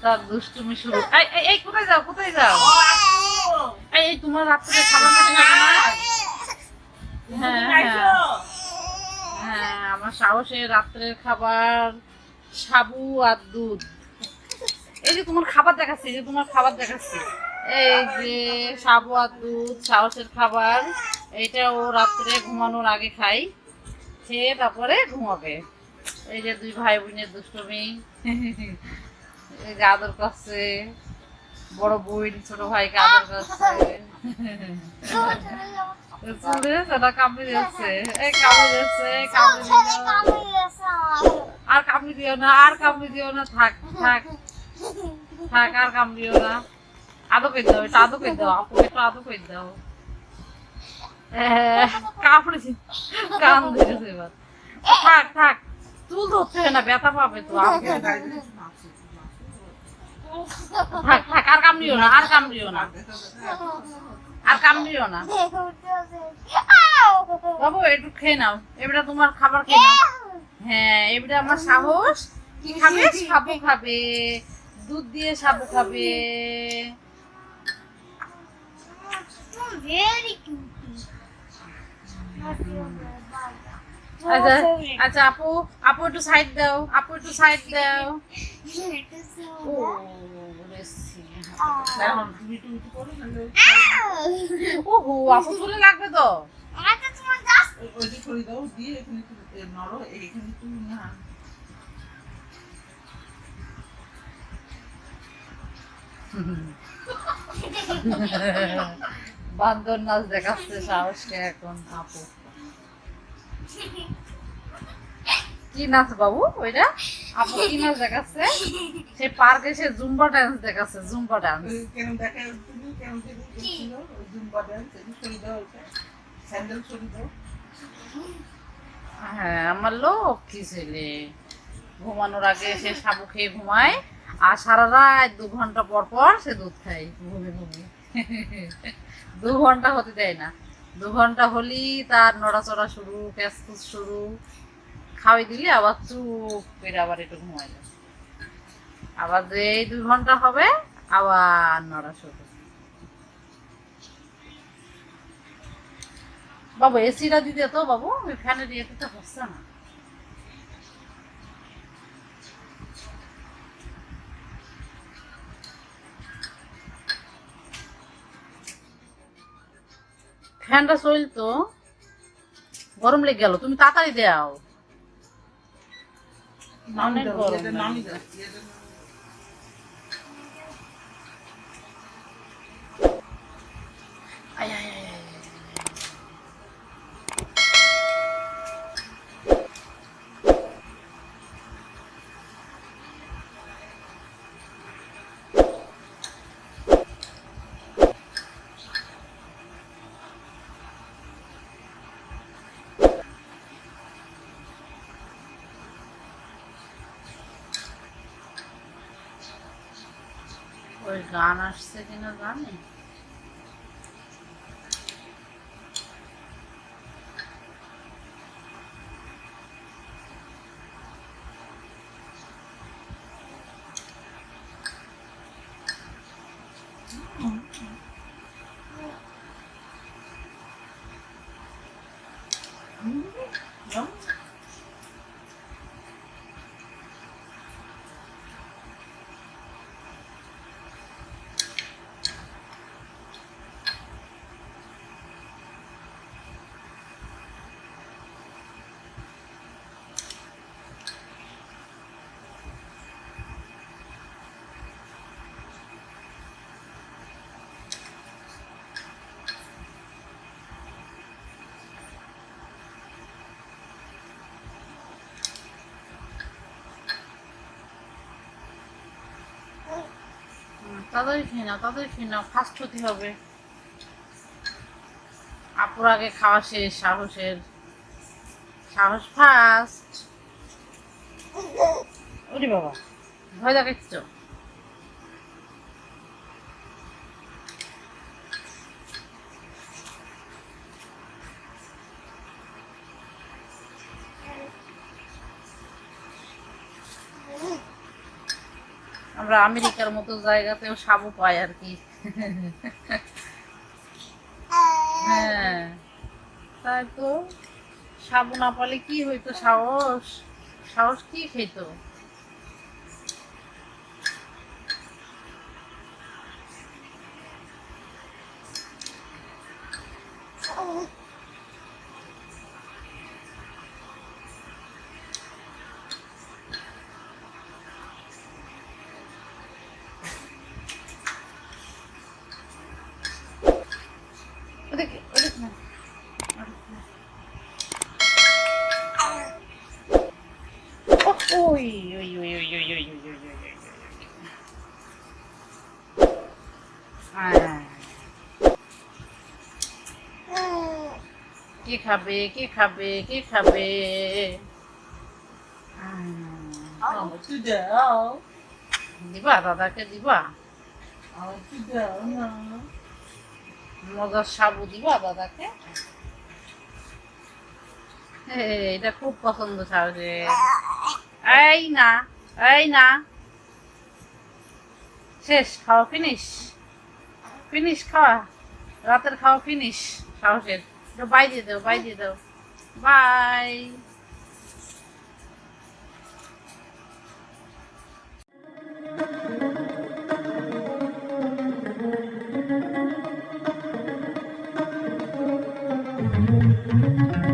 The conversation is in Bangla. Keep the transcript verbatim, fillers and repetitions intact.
তার দুষ্টুমি শুরু। এই এই এই কোথায় যাও কোথায় যাও? এই এই তোমার রাত্রে খাবার খাবে না? হ্যাঁ হ্যাঁ হ্যাঁ আমার সাহসের রাত্রের খাবার সাবু আর দুধ। এই যে তোমার খাবার দেখাচ্ছি, এই যে তোমার খাবার দেখাচ্ছি, এই যে সাবু আর দুধ সাহসের খাবার। এইটা ও রাত্রে ঘুমানোর আগে খাই, খেয়ে তারপরে ঘুমাবে। এই যে দুই ভাই বোনের দুষ্টুমি, এই যে আদর করছে, বড় বোন ছোট ভাইকে আদর করছে। সেটা কামড়ে যাচ্ছে, এই কামড়ে যাচ্ছে, কামড়ে দিও আর কামড়ে দিও না, আর কামড়ে দিও না, থাক থাক থাক, আর কামড়িও না। আদো করে দাও, এটা আদো করে দাও, আপু একটু আদো করে দাও। কামড়েছি, কাম দিয়েছে এবার। থাক থাক, চুল ধরতে হয় না, ব্যথা পাবে তো। থাক থাক, আর কামড়িও না, আর কামড়িও না, আর কামড়িও না। বাবু একটু খেয়ে নাও, এবারে তোমার খাবার খেয়ে নাও। হ্যাঁ এবারে আমার সাহস কি খাবে? সাবু খাবে, দুধ দিয়ে সাবু খাবে। আচ্ছা আচ্ছা আপু, আপু একটু সাইড দাও, আপু একটু সাইড দাও। ওহো আপু চলে লাগবে তো। বান্দর নাচ দেখাচ্ছে সাহসকে এখন আপু। কি নাচ বাবু ওইটা? আপু কি নাচ দেখাচ্ছে? সে পার্কে সে জুম্বা ডান্স দেখাচ্ছে, জুম্বা ডান্স। কেন দেখা তুমি কেন ছিল জুম্বা ডান্স? এই ছড়ি দাও, এটা স্যান্ডেল ছড়ি দাও। হ্যাঁ আমার লক্ষ্মী ছেলে ঘুমানোর আগে সে সাবু খেয়ে ঘুমায়, আর সারা রাত দু ঘন্টা পর পর সে দুধ খায় ঘুমে ঘুমে। দু ঘন্টা হতে দেয় না, দু ঘন্টা হলেই তার নড়াচড়া শুরু, ক্যাসকুস শুরু। খাওয়াই দিলে আবার চুপ করে আবার একটু ঘুমাই যায়, আবার যে এই দুই ঘন্টা হবে আবার নড়া শুরু। বাবু এসিটা দিতে তো, বাবু ওই ফ্যানের ইয়েতে তো হচ্ছে না। ফ্যানটা চলতো, গরম লেগে গেল, তুমি তাড়াতাড়ি দাও। অনেক গরম। ওই গান আসছে কিনা জানি। তাড়াতাড়ি খেয়ে নাও, তাড়াতাড়ি খেয়ে নাও, ফাস্ট হতে হবে। আপুর আগে খাওয়া শেষ, সাহসের সাহস ফার্স্ট। ওরে বাবা ভয় দেখাচ্ছ। আমার আমরা আমেরিকার মতো জায়গাতেও সাবু পাই আর কি। হ্যাঁ তাই তো, সাবু না পালে কি হইতো, সাহস সাহস কি খেত। ওদিকে ওদিকে না। ওই ওই ওই ওই ওই ওই ওই ওই ওই। হ্যাঁ কে খাবে কে খাবে কে খাবে? দিবা দাদাকে দিবা? মজার সাবু দিবা দাদাকে? এটা খুব পছন্দ সাহসে। এই না এই না, শেষ খাওয়া, ফিনিশ ফিনিশ খাওয়া, রাতের খাওয়া ফিনিশ সাহসের। বাই দিয়ে দাও বাই দিয়ে দাও, বাই। Thank you.